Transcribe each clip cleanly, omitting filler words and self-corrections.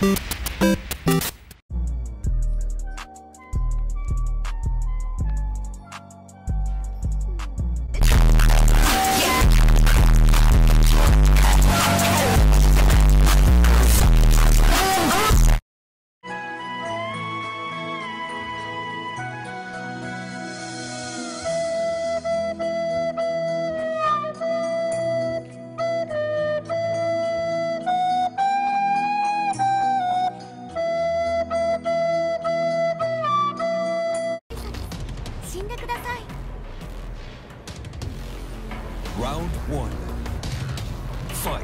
Round 1. Fight.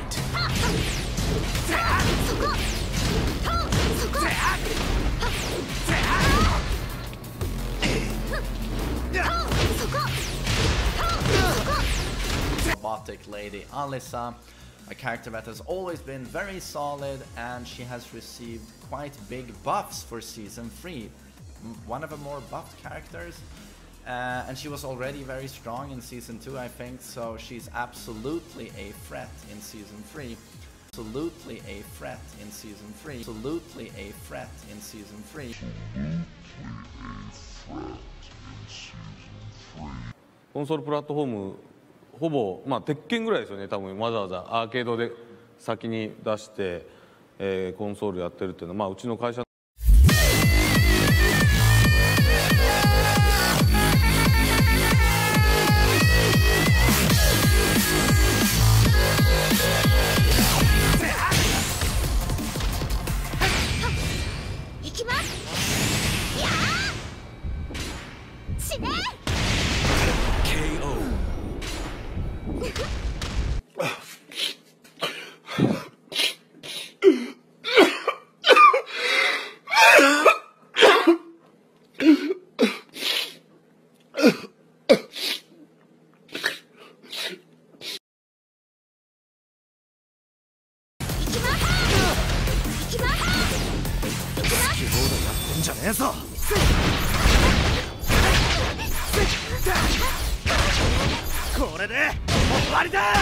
Robotic lady Alyssa, a character that has always been very solid, and she has received quite big buffs for Season 3. One of the more buffed characters. And she was already very strong in Season 2, I think, so she's absolutely a threat in Season 3. Absolutely a threat in Season 3. Absolutely a threat in Season 3. コンソールプラットフォームほぼ鉄拳ぐらいですよね。多分わざわざアーケードで先に出して、コンソールやってるっていうのはうちの会社じゃねえぞ。これで終わりだ。